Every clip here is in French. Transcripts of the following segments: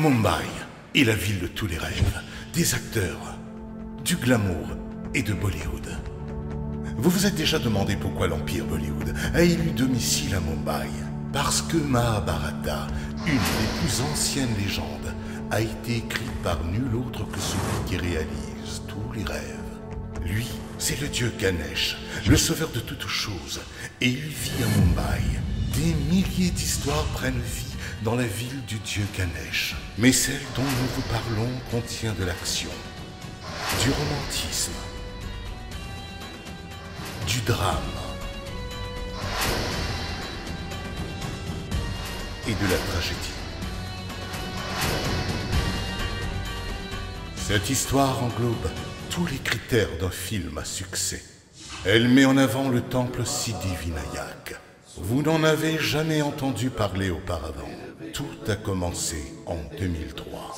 Mumbai est la ville de tous les rêves, des acteurs, du glamour et de Bollywood. Vous vous êtes déjà demandé pourquoi l'Empire Bollywood a élu domicile à Mumbai? Parce que Mahabharata, une des plus anciennes légendes, a été écrite par nul autre que celui qui réalise tous les rêves. Lui, c'est le dieu Ganesh, le sauveur de toutes choses, et il vit à Mumbai. Des milliers d'histoires prennent vie dans la ville du dieu Ganesh. Mais celle dont nous vous parlons contient de l'action, du romantisme, du drame et de la tragédie. Cette histoire englobe tous les critères d'un film à succès. Elle met en avant le temple Siddhivinayak. Vous n'en avez jamais entendu parler auparavant. Tout a commencé en 2003.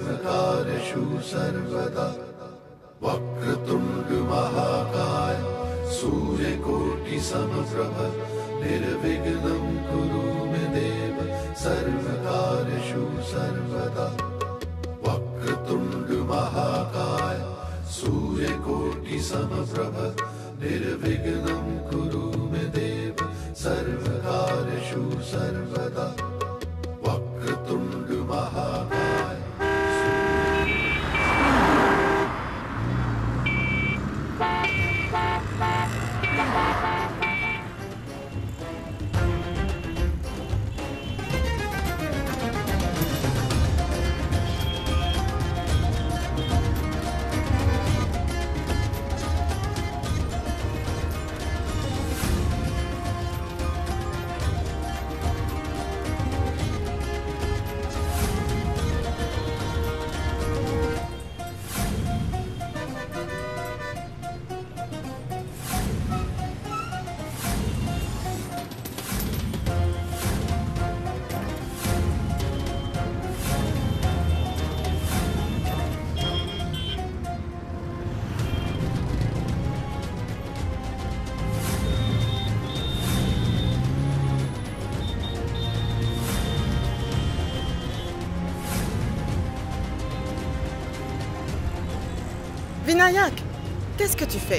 Vinayak, qu'est-ce que tu fais?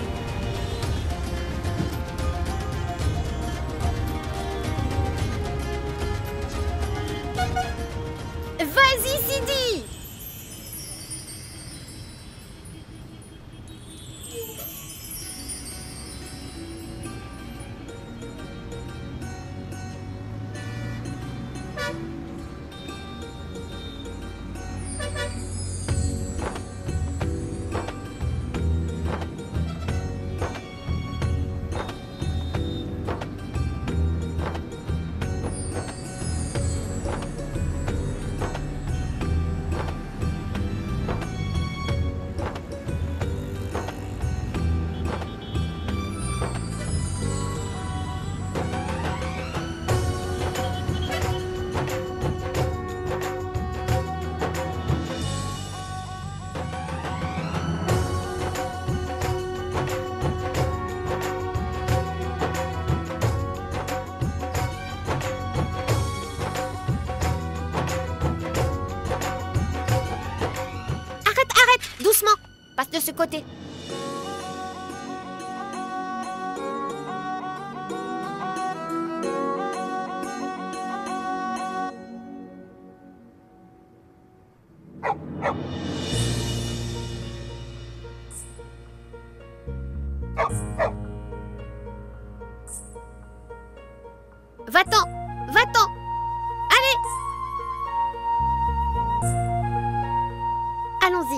Vas-y, Sidi! Doucement, passe de ce côté. Va-t'en, va-t'en. Allez. Allons-y.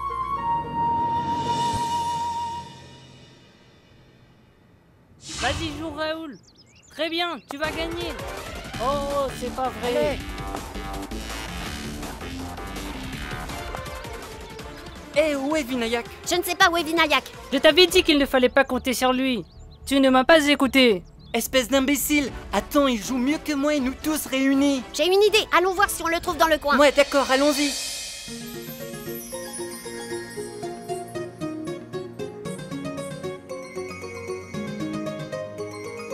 Vas-y, joue Raoul. Très bien, tu vas gagner. Oh, c'est pas vrai. Hé, où est Vinayak? Je ne sais pas où est Vinayak. Je t'avais dit qu'il ne fallait pas compter sur lui. Tu ne m'as pas écouté. Espèce d'imbécile! Attends, il joue mieux que moi et nous tous réunis! J'ai une idée, allons voir si on le trouve dans le coin. Ouais, d'accord, allons-y!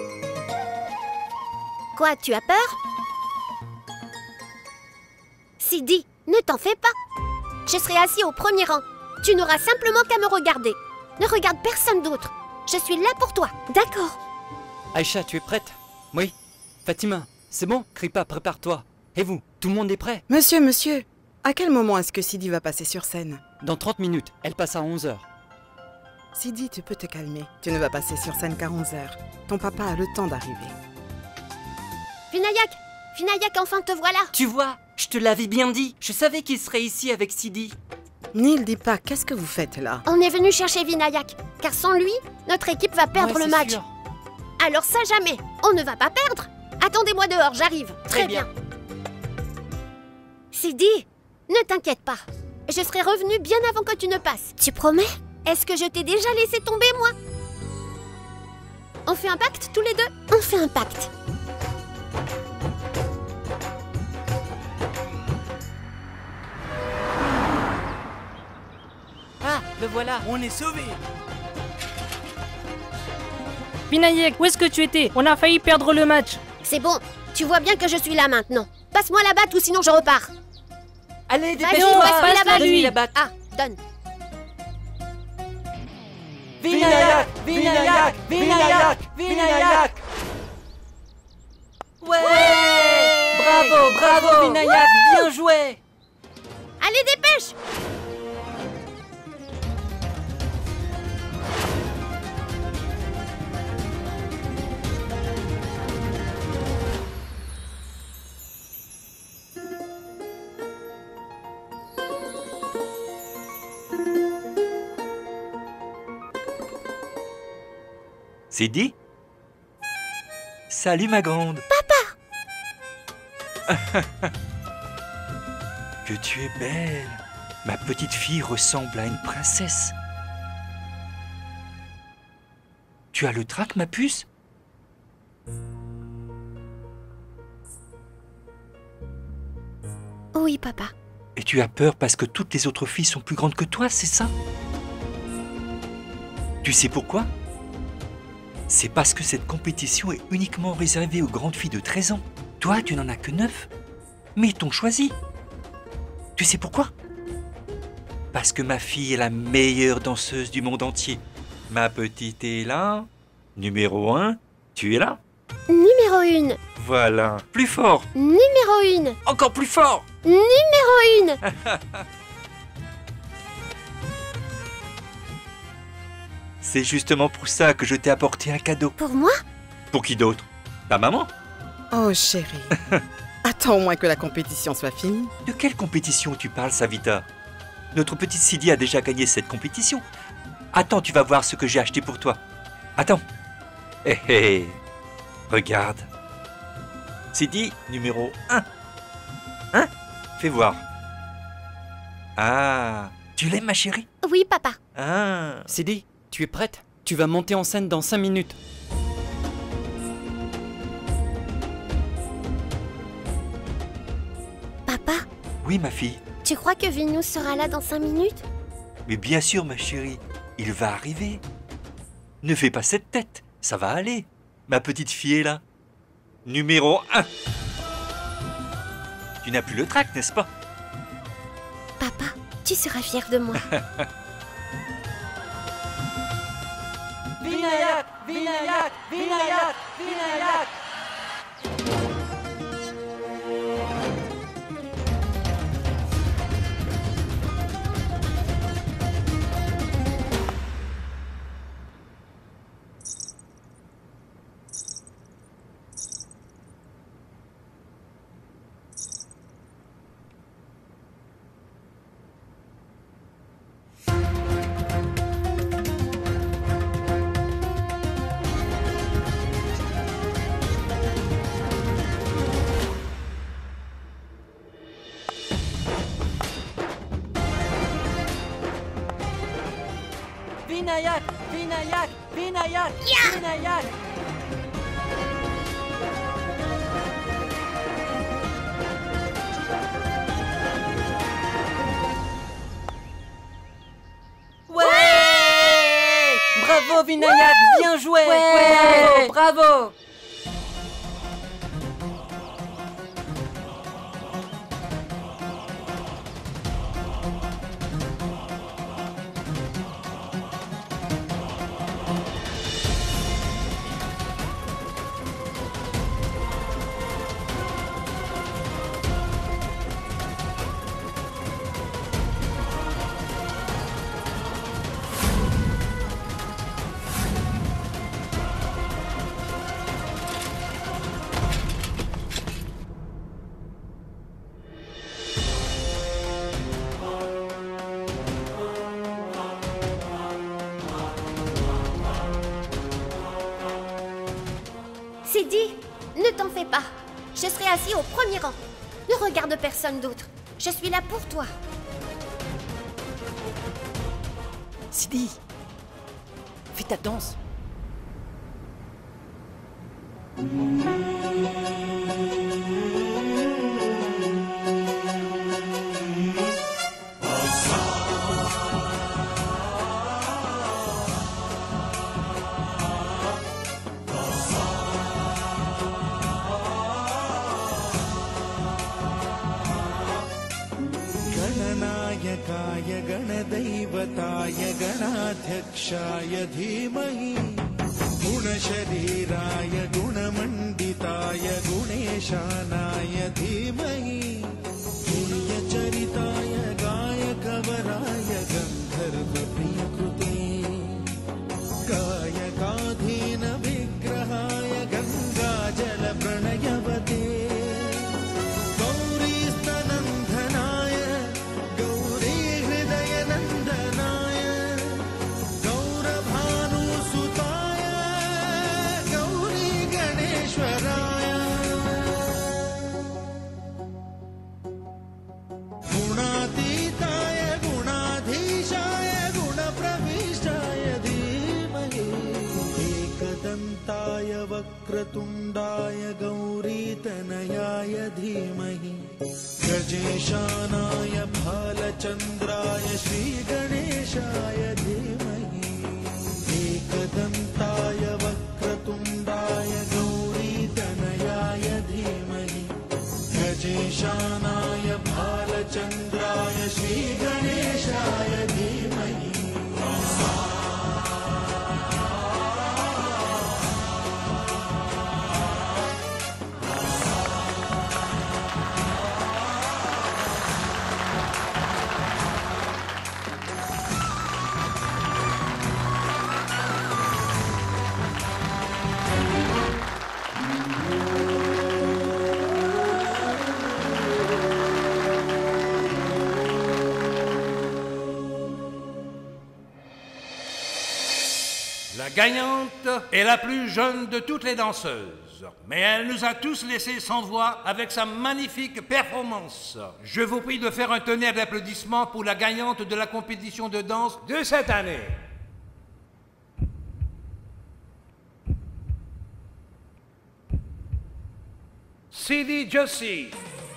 Quoi, tu as peur? Sidi, ne t'en fais pas. Je serai assis au premier rang. Tu n'auras simplement qu'à me regarder. Ne regarde personne d'autre. Je suis là pour toi, d'accord? Aïcha, tu es prête? Oui. Fatima, c'est bon? Crie pas, prépare-toi. Et vous, tout le monde est prêt? Monsieur, à quel moment est-ce que Sidi va passer sur scène? Dans 30 minutes, elle passe à 11h. Sidi, tu peux te calmer. Tu ne vas passer sur scène qu'à 11h. Ton papa a le temps d'arriver. Vinayak, enfin te voilà. Tu vois, je te l'avais bien dit. Je savais qu'il serait ici avec Sidi. Nil, dis pas, qu'est-ce que vous faites là? On est venu chercher Vinayak, car sans lui, notre équipe va perdre le match. Sûr. Alors ça jamais, on ne va pas perdre. Attendez-moi dehors, j'arrive. Très bien. Sidi, ne t'inquiète pas. Je serai revenue bien avant que tu ne passes. Tu promets? Est-ce que je t'ai déjà laissé tomber, moi? On fait un pacte tous les deux? On fait un pacte. Ah, le voilà. On est sauvés. Vinayak, où est-ce que tu étais? On a failli perdre le match. C'est bon, tu vois bien que je suis là maintenant. Passe-moi la batte ou sinon je repars. Allez, Vas-y, dépêche-toi. passe-moi la batte. Donne-lui la batte. Ah, donne. Vinayak, Vinayak, Vinayak, Vinayak. Ouais, bravo, Vinayak, bien joué. Allez, dépêche. Sidi? Salut ma grande. Papa. Que tu es belle. Ma petite fille ressemble à une princesse. Tu as le trac, ma puce? Oui, papa. Et tu as peur parce que toutes les autres filles sont plus grandes que toi, c'est ça? Tu sais pourquoi? C'est parce que cette compétition est uniquement réservée aux grandes filles de 13 ans. Toi, tu n'en as que 9. Mais ils t'ont choisi. Tu sais pourquoi? Parce que ma fille est la meilleure danseuse du monde entier. Ma petite est là. Numéro 1, tu es là. Numéro 1. Voilà. Plus fort. Numéro 1. Encore plus fort. Numéro 1. C'est justement pour ça que je t'ai apporté un cadeau. Pour moi? Pour qui d'autre? Ta maman? Oh chérie, attends au moins que la compétition soit finie. De quelle compétition tu parles, Savita? Notre petite Sidi a déjà gagné cette compétition. Attends, tu vas voir ce que j'ai acheté pour toi. Attends. Hé hé. Regarde. Sidi, numéro 1. Hein? Fais voir. Ah, tu l'aimes, ma chérie? Oui, papa. Ah. Sidi, tu es prête? Tu vas monter en scène dans 5 minutes. Papa, Oui, ma fille. tu crois que Vinous sera là dans 5 minutes? Mais bien sûr, ma chérie, il va arriver. Ne fais pas cette tête, ça va aller. Ma petite fille est là. Numéro 1. Tu n'as plus le trac, n'est-ce pas? Papa, tu seras fier de moi. Vinayak, Vinayak, Vinayak, Vinayak. Vinayak, Vinayak, Vinayak, Vinayak. Ouais! Bravo Vinayak, bien joué! Ouais! Bravo, bravo! C'est dit, ne t'en fais pas. Je serai assis au premier rang. Ne regarde personne d'autre. Je suis là pour toi. Sidi, fais ta danse. गणनायकाय गणदैवताय गणाध्यक्षाय धीमहि गुणशरीराय गुणमण्डिताय गुणेशानाय धीमहि गुह्यचरिताय गायकवराय गन्धर्वप्रियकृते गायकाधीन विग्रहाय गङ्गाजलप्रणयवते गौरीस्तनन्दनाय गौरीहृदयनन्दनाय गौरभानुसुताय गौरी गणेश्वराय गुणातीताय गुणाधीशाय गुणप्रविष्टाय धीमहि एकदन्ताय वक्रतुण्डाय गौरीतनयाय धीमहि गजेशानाय भालचन्द्राय श्रीगणेशाय धीमहि एकदन्ताय वक्रतुण्डाय गौरीतनयाय धीमहि गजेशानाय भालचन्द्राय श्रीगणेशाय धीमहि La gagnante est la plus jeune de toutes les danseuses, mais elle nous a tous laissés sans voix avec sa magnifique performance. Je vous prie de faire un tonnerre d'applaudissements pour la gagnante de la compétition de danse de cette année. Sidi Jussi.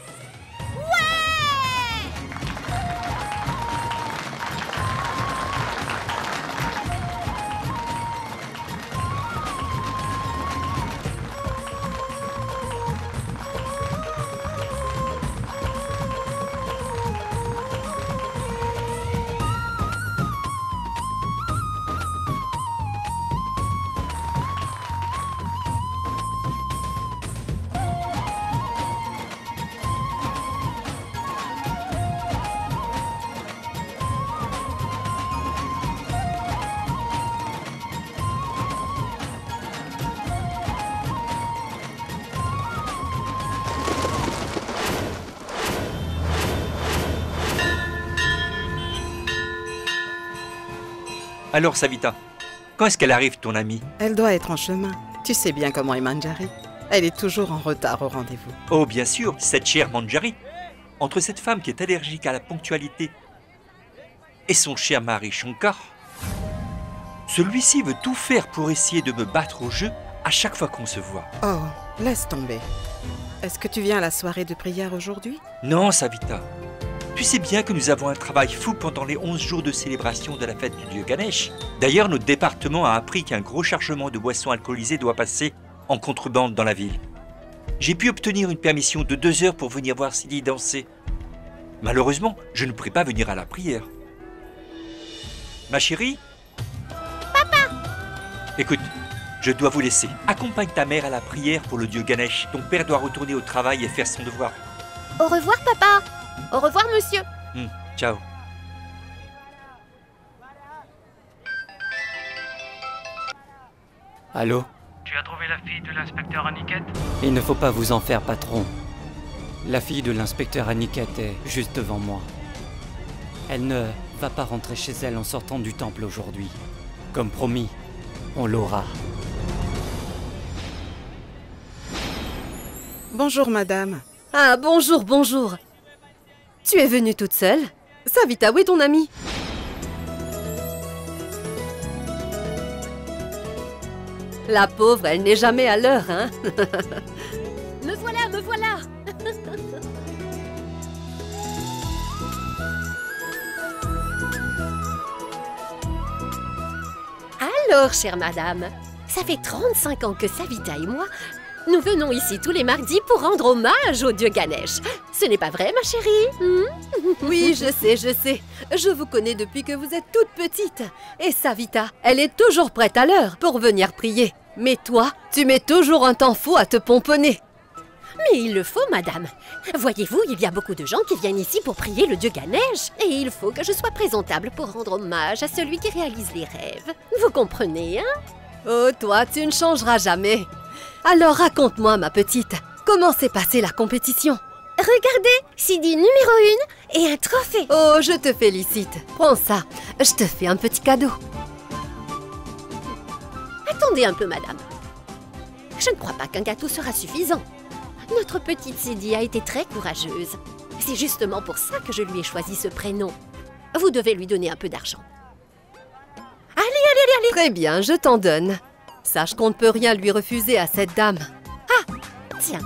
Alors, Savita, quand est-ce qu'elle arrive, ton amie? Elle doit être en chemin. Tu sais bien comment est Manjari. Elle est toujours en retard au rendez-vous. Oh, bien sûr, cette chère Manjari. Entre cette femme qui est allergique à la ponctualité et son cher mari Shankar, celui-ci veut tout faire pour essayer de me battre au jeu à chaque fois qu'on se voit. Oh, laisse tomber. Est-ce que tu viens à la soirée de prière aujourd'hui? Non, Savita. Tu sais bien que nous avons un travail fou pendant les 11 jours de célébration de la fête du dieu Ganesh. D'ailleurs, notre département a appris qu'un gros chargement de boissons alcoolisées doit passer en contrebande dans la ville. J'ai pu obtenir une permission de 2 heures pour venir voir Sidi danser. Malheureusement, je ne pourrai pas venir à la prière. Ma chérie? Papa! Écoute, je dois vous laisser. Accompagne ta mère à la prière pour le dieu Ganesh. Ton père doit retourner au travail et faire son devoir. Au revoir, papa! Au revoir, monsieur! Ciao. Allô? Tu as trouvé la fille de l'inspecteur Aniket? Il ne faut pas vous en faire, patron. La fille de l'inspecteur Aniket est juste devant moi. Elle ne va pas rentrer chez elle en sortant du temple aujourd'hui. Comme promis, on l'aura. Bonjour, madame. Ah, bonjour, bonjour. Tu es venue toute seule? Savita, où est ton amie? La pauvre, elle n'est jamais à l'heure, hein? Me voilà, me voilà. Alors, chère madame, ça fait 35 ans que Savita et moi, nous venons ici tous les mardis pour rendre hommage au dieu Ganesh. Ce n'est pas vrai, ma chérie? Oui, je sais, je sais. Je vous connais depuis que vous êtes toute petite. Et Savita, elle est toujours prête à l'heure pour venir prier. Mais toi, tu mets toujours un temps fou à te pomponner. Mais il le faut, madame. Voyez-vous, il y a beaucoup de gens qui viennent ici pour prier le dieu Ganesh. Et il faut que je sois présentable pour rendre hommage à celui qui réalise les rêves. Vous comprenez, hein? Oh, toi, tu ne changeras jamais. Alors raconte-moi, ma petite, comment s'est passée la compétition? Regardez, Sidi numéro 1 et un trophée. Oh, je te félicite. Prends ça, je te fais un petit cadeau. Attendez un peu, madame. Je ne crois pas qu'un gâteau sera suffisant. Notre petite Sidi a été très courageuse. C'est justement pour ça que je lui ai choisi ce prénom. Vous devez lui donner un peu d'argent. Allez. Très bien, je t'en donne. Sache qu'on ne peut rien lui refuser à cette dame. Ah, tiens.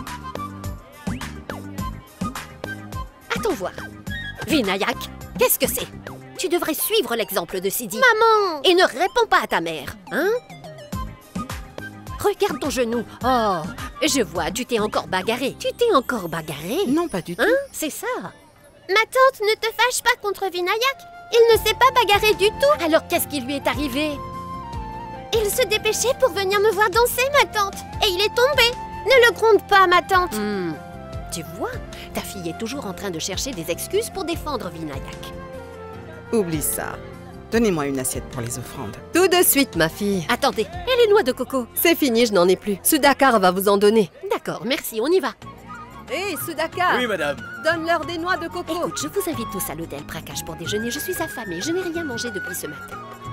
Attends voir. Vinayak, qu'est-ce que c'est? Tu devrais suivre l'exemple de Sidi. Maman! Et ne réponds pas à ta mère, hein? Regarde ton genou. Oh, je vois, tu t'es encore bagarré. Tu t'es encore bagarré? Non, pas du tout. Hein? C'est ça. Ma tante, ne te fâche pas contre Vinayak. Il ne s'est pas bagarré du tout. Alors qu'est-ce qui lui est arrivé? Il se dépêchait pour venir me voir danser, ma tante. Et il est tombé. Ne le gronde pas, ma tante. Tu vois, ta fille est toujours en train de chercher des excuses pour défendre Vinayak. Oublie ça. Donnez-moi une assiette pour les offrandes. Tout de suite, ma fille. Attendez, et les noix de coco? C'est fini, je n'en ai plus. Sudhakar va vous en donner. D'accord, merci, on y va. Hé, Sudhakar! Oui, madame. Donne-leur des noix de coco. Écoute, je vous invite tous à l'hôtel Prakash pour déjeuner. Je suis affamée, je n'ai rien mangé depuis ce matin.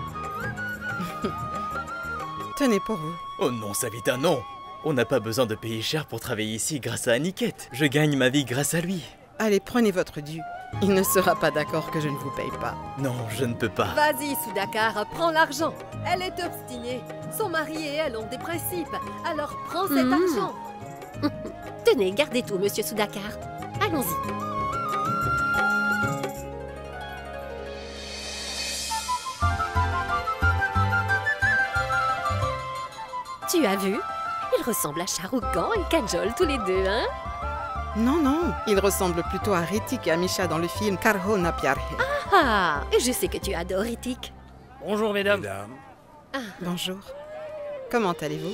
Tenez pour vous. Oh non, Savita, non. On n'a pas besoin de payer cher pour travailler ici grâce à Aniket. Je gagne ma vie grâce à lui. Allez, prenez votre dû. Il ne sera pas d'accord que je ne vous paye pas. Non, je ne peux pas. Vas-y, Sudhakar, prends l'argent. Elle est obstinée. Son mari et elle ont des principes. Alors prends cet argent. Tenez, gardez tout, monsieur Sudhakar. Allons-y. Tu as vu? Ils ressemblent à Shah Rukh Khan et Kajol tous les deux, hein? Non, non, il ressemble plutôt à Ritik et à Misha dans le film Karho Na Pyar Hai. Ah, je sais que tu adores Ritik. Bonjour, mesdames. Bonjour. Comment allez-vous?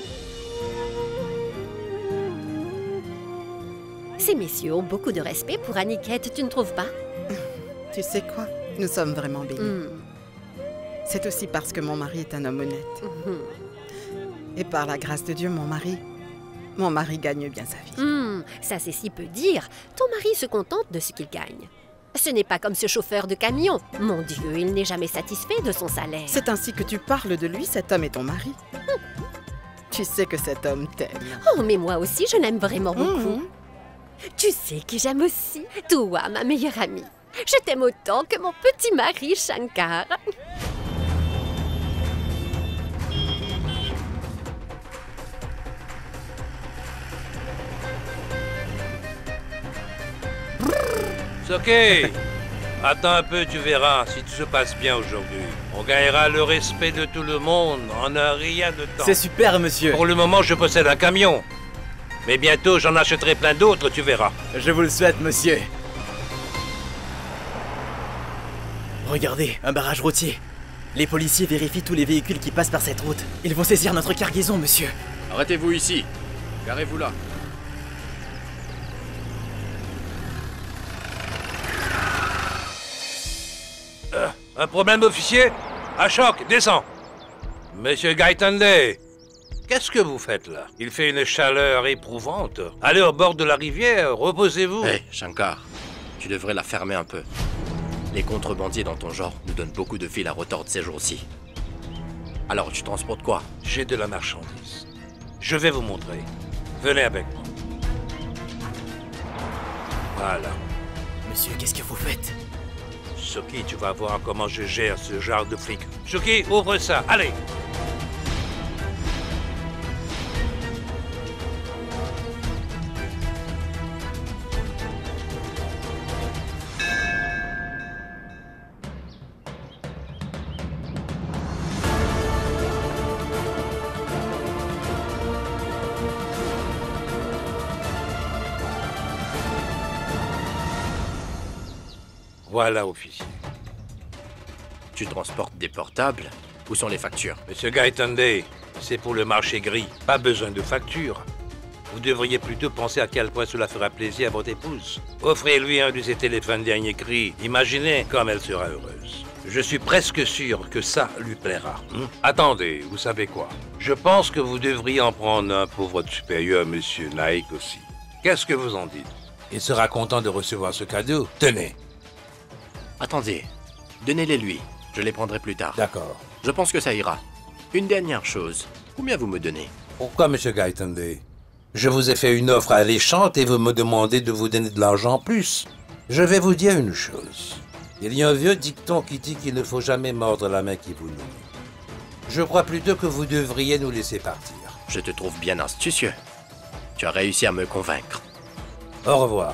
Ces messieurs ont beaucoup de respect pour Aniket, tu ne trouves pas? Tu sais quoi? Nous sommes vraiment bénis. C'est aussi parce que mon mari est un homme honnête. Et par la grâce de Dieu, mon mari gagne bien sa vie. Ça c'est si peu dire. Ton mari se contente de ce qu'il gagne. Ce n'est pas comme ce chauffeur de camion. Mon Dieu, il n'est jamais satisfait de son salaire. C'est ainsi que tu parles de lui, cet homme est ton mari. Tu sais que cet homme t'aime. Oh, mais moi aussi, je l'aime vraiment beaucoup. Tu sais qui j'aime aussi? Toi, ma meilleure amie. Je t'aime autant que mon petit mari, Shankar. C'est ok. Attends un peu, tu verras. Si tout se passe bien aujourd'hui, on gagnera le respect de tout le monde en un rien de temps. C'est super, monsieur. Pour le moment, je possède un camion. Mais bientôt, j'en achèterai plein d'autres, tu verras. Je vous le souhaite, monsieur. Regardez, un barrage routier. Les policiers vérifient tous les véhicules qui passent par cette route. Ils vont saisir notre cargaison, monsieur. Arrêtez-vous ici. Garez-vous là. Un problème, officier? Ashok, descends. Monsieur Gaitonde, qu'est-ce que vous faites là? Il fait une chaleur éprouvante. Allez au bord de la rivière, reposez-vous. Hé, Shankar, tu devrais la fermer un peu. Les contrebandiers dans ton genre nous donnent beaucoup de fil à retordre ces jours-ci. Alors, tu transportes quoi? J'ai de la marchandise. Je vais vous montrer. Venez avec moi. Voilà. Monsieur, qu'est-ce que vous faites? Suki, tu vas voir comment je gère ce genre de flic. Suki, ouvre ça, allez! Voilà, officier. Tu transportes des portables? Où sont les factures? Monsieur Gaëtande, c'est pour le marché gris. Pas besoin de facture. Vous devriez plutôt penser à quel point cela fera plaisir à votre épouse. Offrez-lui un de ces téléphones dernier cri. Imaginez comme elle sera heureuse. Je suis presque sûr que ça lui plaira. Attendez, vous savez quoi? Je pense que vous devriez en prendre un pour votre supérieur, monsieur Naik aussi. Qu'est-ce que vous en dites? Il sera content de recevoir ce cadeau. Tenez. Attendez, donnez-les lui. Je les prendrai plus tard. D'accord. Je pense que ça ira. Une dernière chose. Combien vous me donnez? Pourquoi, monsieur Gaëtande? Je vous ai fait une offre alléchante et vous me demandez de vous donner de l'argent en plus. Je vais vous dire une chose. Il y a un vieux dicton qui dit qu'il ne faut jamais mordre la main qui vous nourrit. Je crois plutôt que vous devriez nous laisser partir. Je te trouve bien astucieux. Tu as réussi à me convaincre. Au revoir.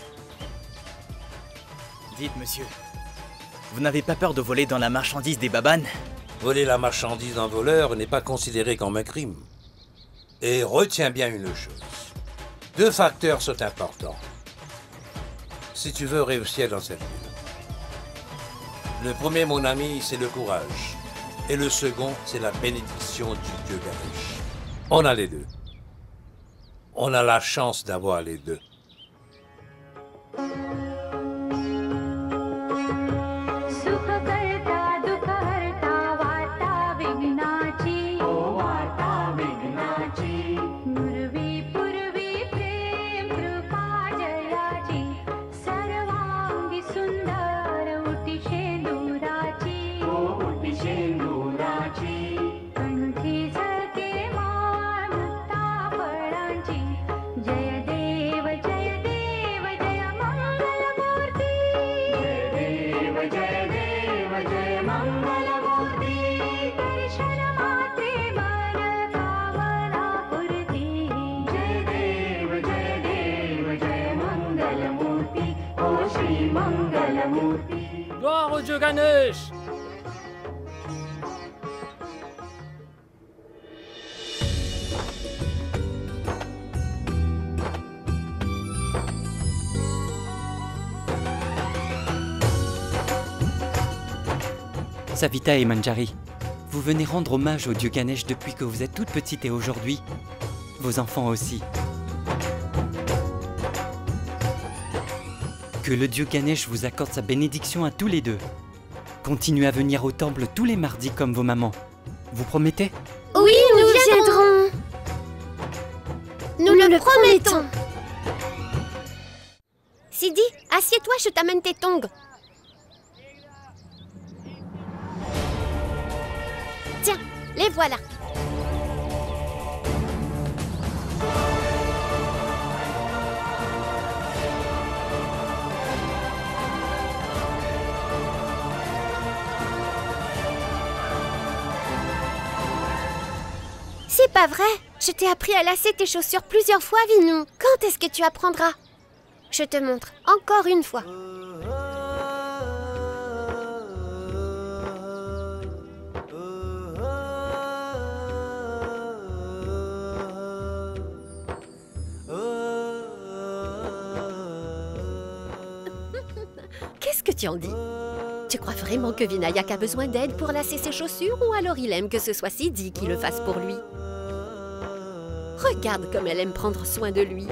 Dites, monsieur, vous n'avez pas peur de voler dans la marchandise des babanes? Voler la marchandise d'un voleur n'est pas considéré comme un crime. Et retiens bien une chose. 2 facteurs sont importants. Si tu veux réussir dans cette vie. Le premier, mon ami, c'est le courage. Et le second, c'est la bénédiction du dieu Ganesh. On a les deux. On a la chance d'avoir les deux. Gloire au dieu Ganesh! Savita et Manjari, vous venez rendre hommage au dieu Ganesh depuis que vous êtes toute petite et aujourd'hui, vos enfants aussi. Que le dieu Ganesh vous accorde sa bénédiction à tous les deux. Continuez à venir au temple tous les mardis comme vos mamans. Vous promettez? Oui, nous viendrons. Nous le promettons. Sidi, assieds-toi, je t'amène tes tongs. Tiens, les voilà. C'est pas vrai. Je t'ai appris à lasser tes chaussures plusieurs fois, Vinou. Quand est-ce que tu apprendras? Je te montre encore une fois. Qu'est-ce que tu en dis? Tu crois vraiment que Vinayak a besoin d'aide pour lasser ses chaussures ou alors il aime que ce soit Sidi qui le fasse pour lui? Regarde comme elle aime prendre soin de lui.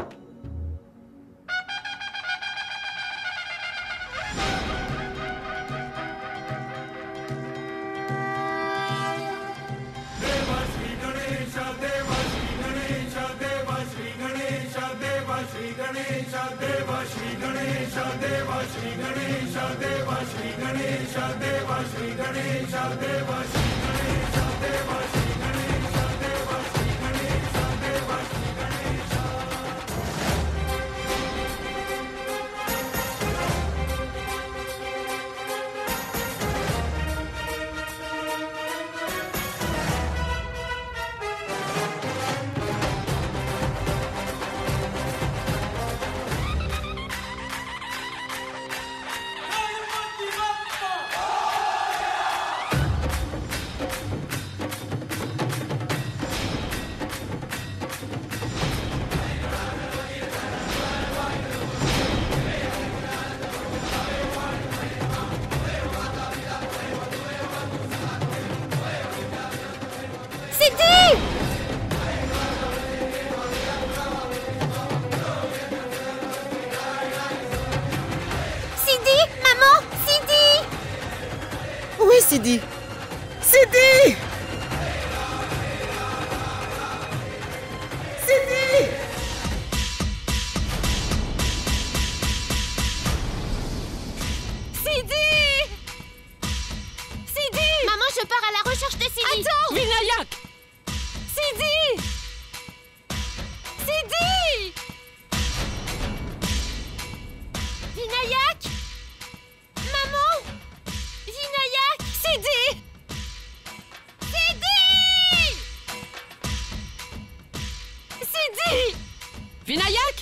Vinayak!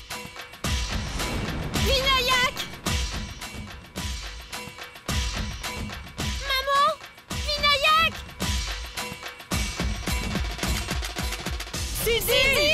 Vinayak! Maman! Vinayak! Sidi!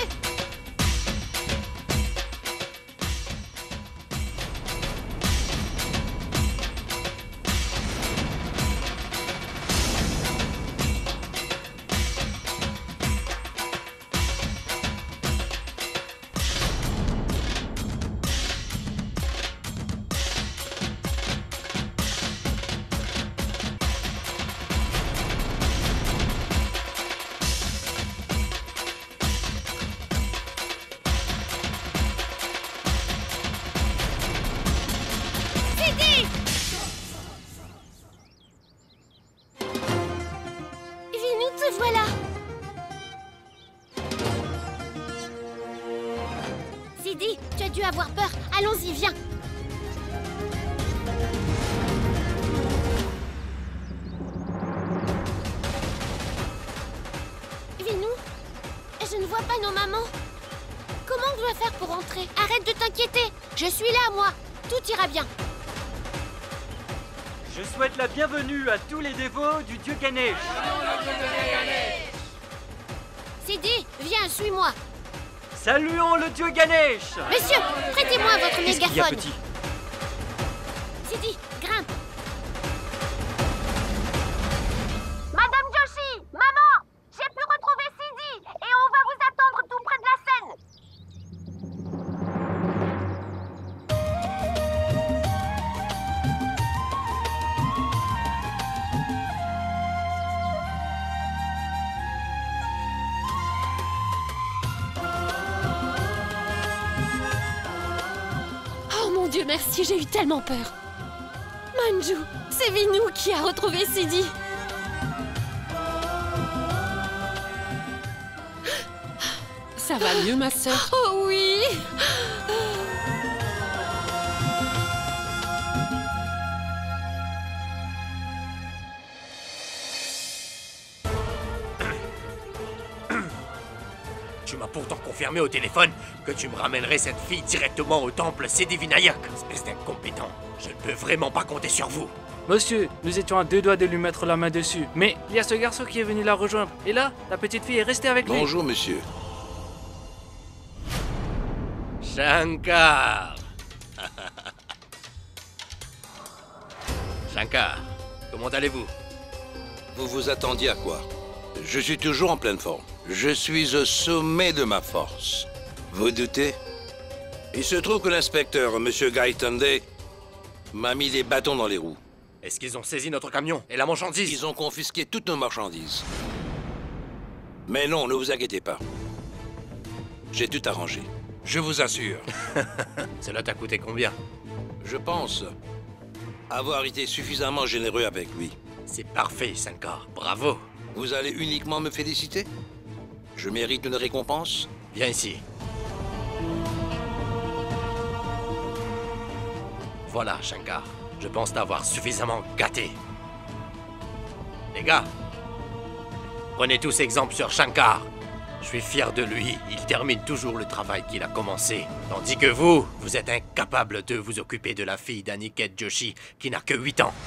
Sidi, tu as dû avoir peur. Allons-y, viens. Vinou, je ne vois pas nos mamans. Comment on doit faire pour entrer? Arrête de t'inquiéter. Je suis là, moi. Tout ira bien. Je souhaite la bienvenue à tous les dévots du dieu Ganesh. Sidi, viens, suis-moi. Saluons le dieu Ganesh. Monsieur, prêtez-moi votre Qu'est-ce qu'il y a, mégaphone. petit? Sidi, grimpe. Madame Joshi, maman, j'ai pu retrouver Sidi et on va vous attendre tout près de la scène. Oh mon Dieu, merci, j'ai eu tellement peur. Manju, c'est Vinou qui a retrouvé Sidi. Ça va mieux, ma sœur? Oh oui. Tu m'as pourtant confirmé au téléphone que tu me ramènerais cette fille directement au temple Siddhivinayak. Espèce d'incompétent. Je ne peux vraiment pas compter sur vous. Monsieur, nous étions à 2 doigts de lui mettre la main dessus. Mais il y a ce garçon qui est venu la rejoindre. Et là, la petite fille est restée avec lui. Bonjour, monsieur. Shankar. Shankar, comment allez-vous? Vous vous attendiez à quoi? Je suis toujours en pleine forme. Je suis au sommet de ma force. Vous doutez? Il se trouve que l'inspecteur, monsieur Gaitonde, m'a mis les bâtons dans les roues. Est-ce qu'ils ont saisi notre camion et la marchandise? Ils ont confisqué toutes nos marchandises. Mais non, ne vous inquiétez pas. J'ai tout arrangé. Je vous assure. Cela t'a coûté combien? Je pense avoir été suffisamment généreux avec lui. C'est parfait, Shankar. Bravo. Vous allez uniquement me féliciter? Je mérite une récompense? Viens ici. Voilà, Shankar. Je pense t'avoir suffisamment gâté. Les gars, prenez tous exemple sur Shankar. Je suis fier de lui. Il termine toujours le travail qu'il a commencé. Tandis que vous, vous êtes incapable de vous occuper de la fille d'Aniket Joshi qui n'a que 8 ans.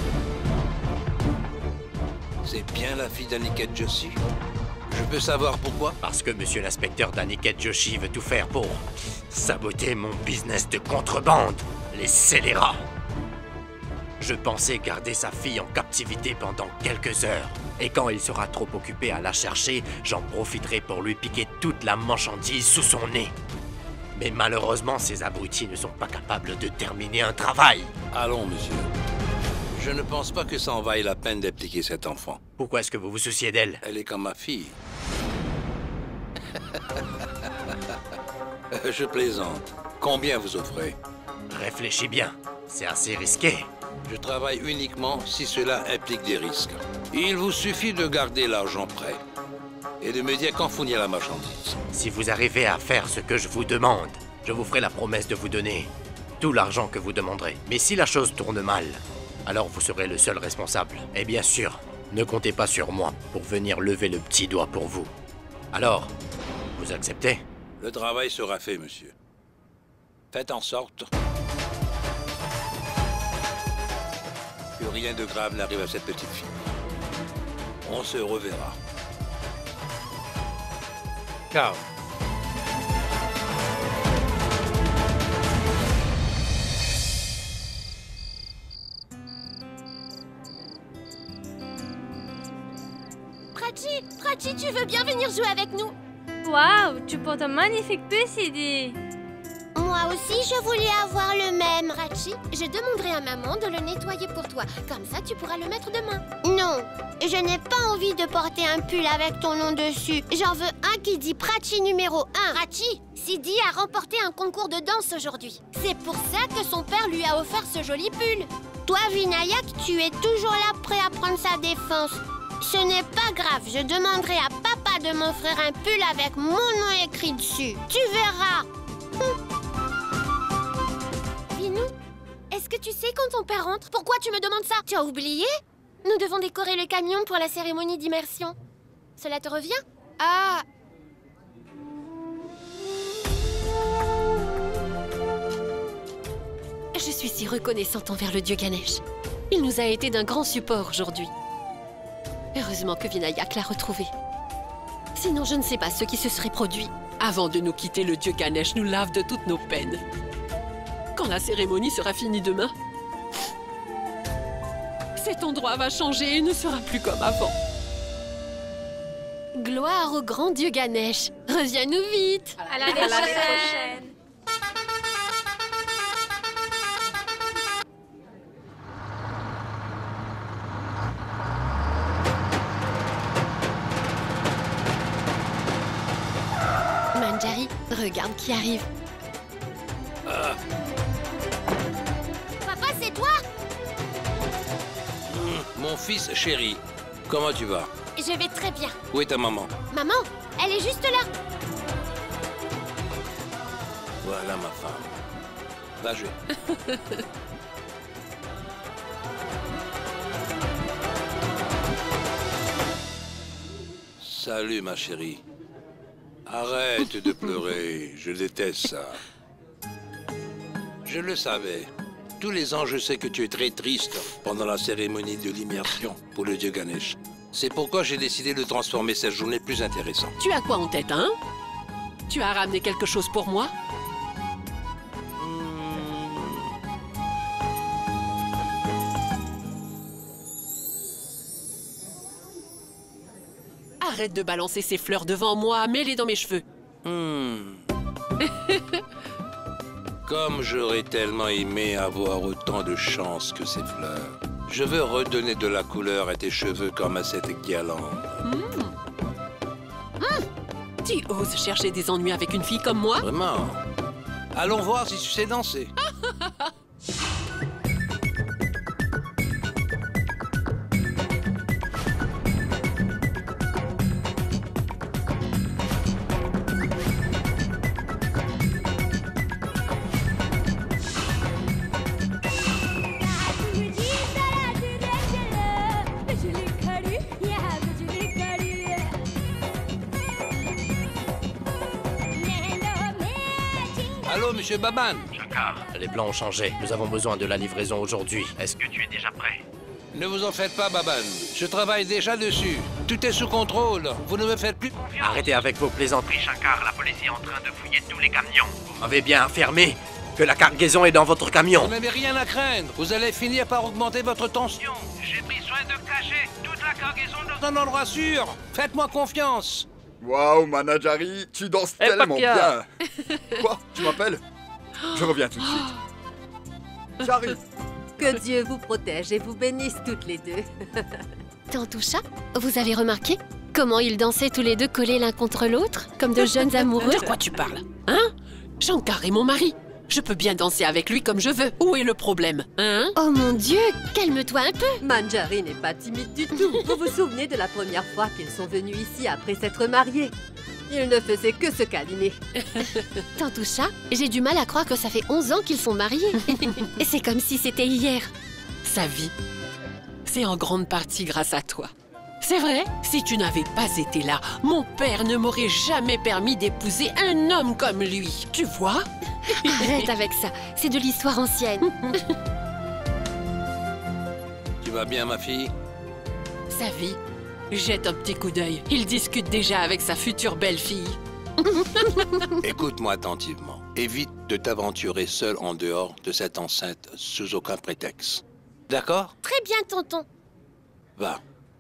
C'est bien la fille d'Aniket Joshi? Je peux savoir pourquoi? Parce que monsieur l'inspecteur d'Aniket Joshi veut tout faire pour saboter mon business de contrebande, les scélérats. Je pensais garder sa fille en captivité pendant quelques heures. Et quand il sera trop occupé à la chercher, j'en profiterai pour lui piquer toute la marchandise sous son nez. Mais malheureusement, ces abrutis ne sont pas capables de terminer un travail. Allons, monsieur. Je ne pense pas que ça en vaille la peine d'impliquer cet enfant. Pourquoi est-ce que vous vous souciez d'elle? Elle est comme ma fille. Je plaisante. Combien vous offrez? Réfléchis bien. C'est assez risqué. Je travaille uniquement si cela implique des risques. Il vous suffit de garder l'argent prêt et de me dire quand fournir la marchandise. Si vous arrivez à faire ce que je vous demande, je vous ferai la promesse de vous donner tout l'argent que vous demanderez. Mais si la chose tourne mal, alors vous serez le seul responsable. Et bien sûr, ne comptez pas sur moi pour venir lever le petit doigt pour vous. Alors, vous acceptez? Le travail sera fait, monsieur. Faites en sorte que rien de grave n'arrive à cette petite fille. On se reverra. Carl. Prachi, tu veux bien venir jouer avec nous? Waouh, tu portes un magnifique pull, Sidi. Moi aussi, je voulais avoir le même. Prachi, je demanderai à maman de le nettoyer pour toi. Comme ça, tu pourras le mettre demain. Non, je n'ai pas envie de porter un pull avec ton nom dessus. J'en veux un qui dit Prachi numéro 1. Prachi, Sidi a remporté un concours de danse aujourd'hui. C'est pour ça que son père lui a offert ce joli pull. Toi, Vinayak, tu es toujours là prêt à prendre sa défense. Ce n'est pas grave, je demanderai à papa de m'offrir un pull avec mon nom écrit dessus. Tu verras. Vinou, est-ce que tu sais quand ton père rentre? Pourquoi tu me demandes ça? Tu as oublié? Nous devons décorer le camion pour la cérémonie d'immersion. Cela te revient? Ah! Je suis si reconnaissante envers le dieu Ganesh. Il nous a été d'un grand support aujourd'hui. Heureusement que Vinayak l'a retrouvé. Sinon, je ne sais pas ce qui se serait produit. Avant de nous quitter, le dieu Ganesh nous lave de toutes nos peines. Quand la cérémonie sera finie demain, cet endroit va changer et ne sera plus comme avant. Gloire au grand dieu Ganesh. Reviens-nous vite. À l'année prochaine. Manjari, regarde qui arrive. Papa, c'est toi? Mon fils chéri, comment tu vas? Je vais très bien. Où est ta maman? Maman, elle est juste là. Voilà ma femme. Va jouer. Salut ma chérie. Arrête de pleurer, je déteste ça. Je le savais. Tous les ans, je sais que tu es très triste pendant la cérémonie de l'immersion pour le dieu Ganesh. C'est pourquoi j'ai décidé de transformer cette journée plus intéressante. Tu as quoi en tête, hein? Tu as ramené quelque chose pour moi? Arrête de balancer ces fleurs devant moi, mets-les dans mes cheveux. Comme j'aurais tellement aimé avoir autant de chance que ces fleurs. Je veux redonner de la couleur à tes cheveux comme à cette guirlande. Tu oses chercher des ennuis avec une fille comme moi? Vraiment? Allons voir si tu sais danser. Allô, monsieur Baban? Shankar, les plans ont changé. Nous avons besoin de la livraison aujourd'hui. Est-ce que tu es déjà prêt? Ne vous en faites pas, Baban. Je travaille déjà dessus. Tout est sous contrôle. Vous ne me faites plus... Arrêtez avec vos plaisanteries, Shankar. La police est en train de fouiller tous les camions. Vous m'avez bien affirmé que la cargaison est dans votre camion. Vous n'avez rien à craindre. Vous allez finir par augmenter votre tension. J'ai pris soin de cacher toute la cargaison dans un endroit sûr. Faites-moi confiance. Waouh, Manajari, tu danses tellement bien. Quoi? Tu m'appelles? Je reviens tout de suite. J'arrive. Que Dieu vous protège et vous bénisse toutes les deux. Tantoucha, vous avez remarqué comment ils dansaient tous les deux collés l'un contre l'autre, comme de jeunes amoureux? De quoi tu parles? Hein? Shankar est mon mari. Je peux bien danser avec lui comme je veux. Où est le problème, hein? Oh mon Dieu, calme-toi un peu. Manjari n'est pas timide du tout. Vous vous souvenez de la première fois qu'ils sont venus ici après s'être mariés? Ils ne faisaient que se câliner. Tantoucha, j'ai du mal à croire que ça fait 11 ans qu'ils sont mariés. C'est comme si c'était hier. Sa vie, c'est en grande partie grâce à toi. C'est vrai? Si tu n'avais pas été là, mon père ne m'aurait jamais permis d'épouser un homme comme lui. Tu vois? Arrête avec ça, c'est de l'histoire ancienne. Tu vas bien, ma fille? Sa vie, jette un petit coup d'œil. Il discute déjà avec sa future belle-fille. Écoute-moi attentivement. Évite de t'aventurer seul en dehors de cette enceinte sous aucun prétexte. D'accord? Très bien, tonton. Va.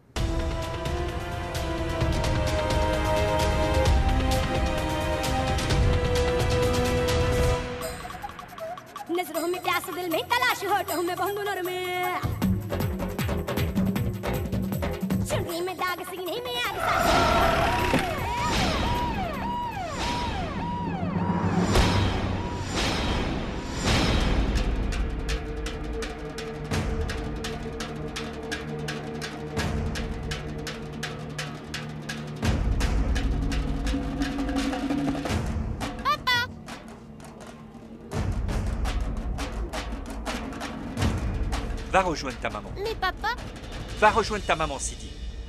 नजरों में प्यास दिल में तलाश होठों में बहु नर में चुनरी में दाग सीने में आग Va rejoindre ta maman. Mais papa... Va rejoindre ta maman, Sidi.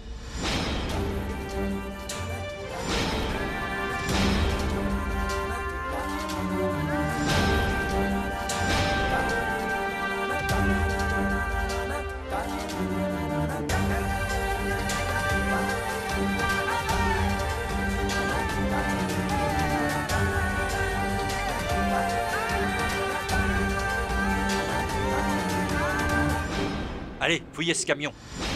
Allez, fouillez ce camion.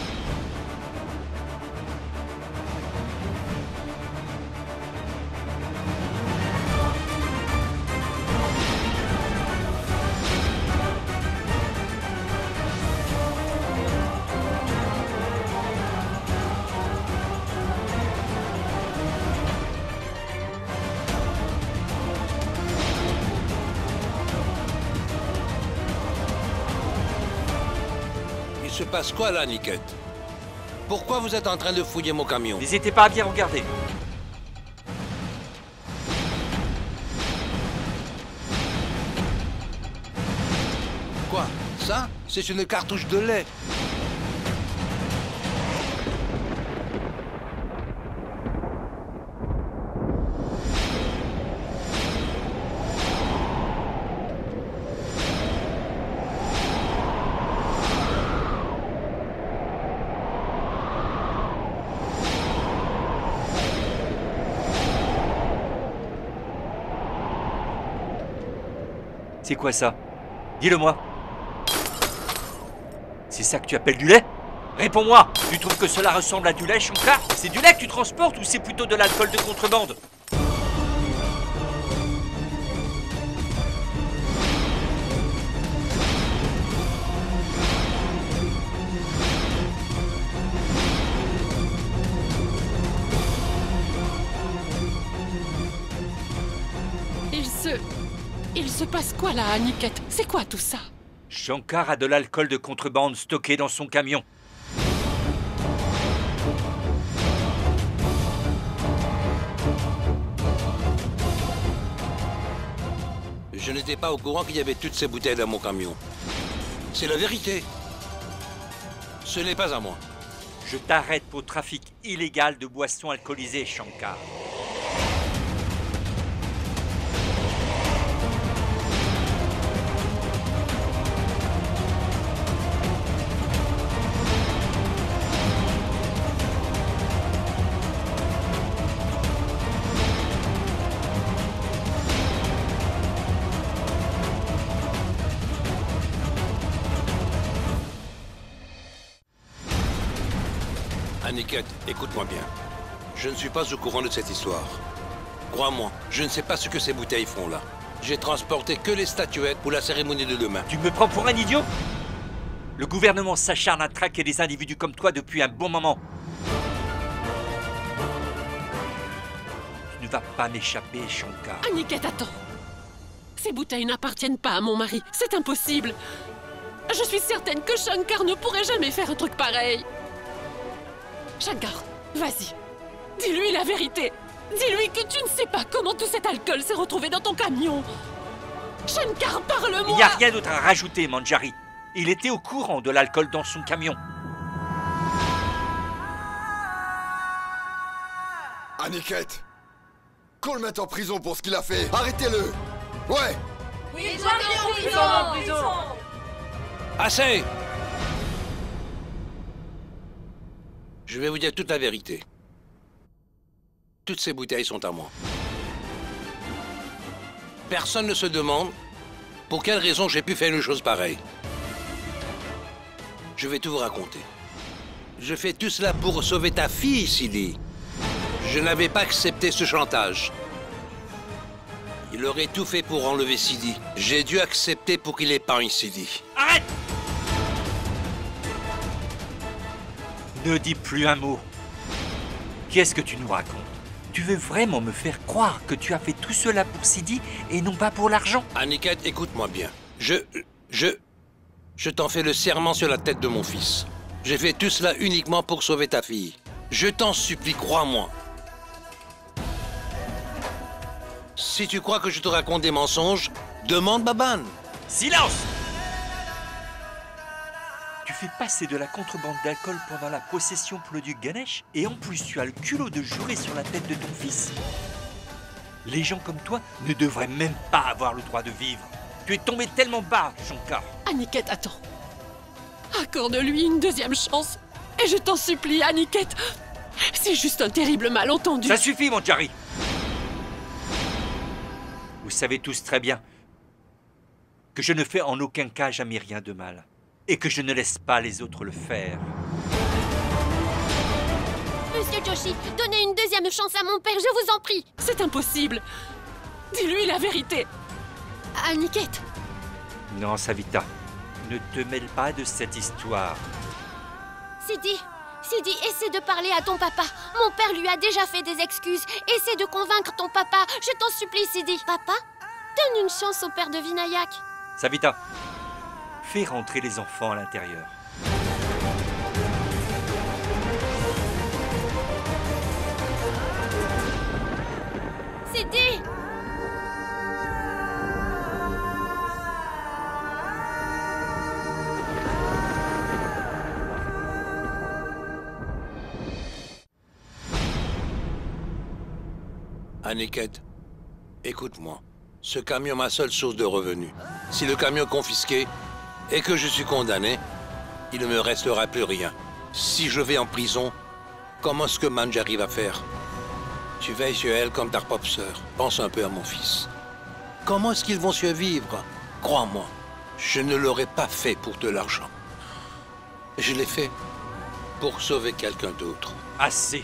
Il se passe quoi là, Niket? Pourquoi vous êtes en train de fouiller mon camion? N'hésitez pas à bien regarder. Quoi? Ça? C'est une cartouche de lait. C'est quoi ça? Dis-le-moi. C'est ça que tu appelles du lait? Réponds-moi. Tu trouves que cela ressemble à du lait, Shankar? C'est du lait que tu transportes ou c'est plutôt de l'alcool de contrebande? Il se passe quoi là, Aniket? C'est quoi tout ça? Shankar a de l'alcool de contrebande stocké dans son camion. Je n'étais pas au courant qu'il y avait toutes ces bouteilles dans mon camion. C'est la vérité. Ce n'est pas à moi. Je t'arrête pour trafic illégal de boissons alcoolisées, Shankar. Aniket, écoute-moi bien. Je ne suis pas au courant de cette histoire. Crois-moi, je ne sais pas ce que ces bouteilles font là. J'ai transporté que les statuettes pour la cérémonie de demain. Tu me prends pour un idiot? Le gouvernement s'acharne à traquer des individus comme toi depuis un bon moment. Tu ne vas pas m'échapper, Shankar. Aniket, attends. Ces bouteilles n'appartiennent pas à mon mari. C'est impossible. Je suis certaine que Shankar ne pourrait jamais faire un truc pareil. Shankar, vas-y. Dis-lui la vérité. Dis-lui que tu ne sais pas comment tout cet alcool s'est retrouvé dans ton camion. Shankar, parle-moi. Il n'y a rien d'autre à rajouter, Manjari. Il était au courant de l'alcool dans son camion. Aniket! Qu'on le mette en prison pour ce qu'il a fait! Arrêtez-le! Ouais! Oui, en prison. Assez! Je vais vous dire toute la vérité. Toutes ces bouteilles sont à moi. Personne ne se demande pour quelle raison j'ai pu faire une chose pareille. Je vais tout vous raconter. Je fais tout cela pour sauver ta fille, Sidi. Je n'avais pas accepté ce chantage. Il aurait tout fait pour enlever Sidi. J'ai dû accepter pour qu'il épargne Sidi. Arrête! Ne dis plus un mot. Qu'est-ce que tu nous racontes? Tu veux vraiment me faire croire que tu as fait tout cela pour Sidi et non pas pour l'argent? Aniket, écoute-moi bien. Je t'en fais le serment sur la tête de mon fils. J'ai fait tout cela uniquement pour sauver ta fille. Je t'en supplie, crois-moi. Si tu crois que je te raconte des mensonges, demande Baban. Silence! Tu fais passer de la contrebande d'alcool pendant la possession pour le duc Ganesh et en plus tu as le culot de jurer sur la tête de ton fils. Les gens comme toi ne devraient même pas avoir le droit de vivre. Tu es tombé tellement bas, Shankar. Aniket, attends. Accorde-lui une deuxième chance. Et je t'en supplie, Aniket. C'est juste un terrible malentendu. Ça suffit, mon Jari. Vous savez tous très bien que je ne fais en aucun cas jamais rien de mal. Et que je ne laisse pas les autres le faire. Monsieur Joshi, donnez une deuxième chance à mon père, je vous en prie. C'est impossible. Dis-lui la vérité. Aniket. Non, Savita, ne te mêle pas de cette histoire. Sidi, essaie de parler à ton papa. Mon père lui a déjà fait des excuses. Essaie de convaincre ton papa. Je t'en supplie, Sidi. Papa, donne une chance au père de Vinayak. Savita, fais rentrer les enfants à l'intérieur. Sidi! Aniket, écoute-moi. Ce camion est ma seule source de revenus. Si le camion est confisqué et que je suis condamné, il ne me restera plus rien. Si je vais en prison, comment est-ce que Manjari va faire? Tu veilles sur elle comme ta propre sœur. Pense un peu à mon fils. Comment est-ce qu'ils vont survivre? Crois-moi, je ne l'aurais pas fait pour de l'argent. Je l'ai fait pour sauver quelqu'un d'autre. Assez.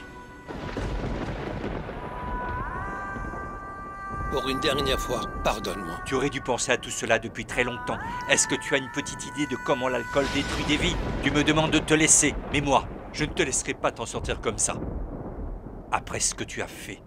Pour une dernière fois, pardonne-moi. Tu aurais dû penser à tout cela depuis très longtemps. Est-ce que tu as une petite idée de comment l'alcool détruit des vies? Tu me demandes de te laisser, mais moi, je ne te laisserai pas t'en sortir comme ça. Après ce que tu as fait.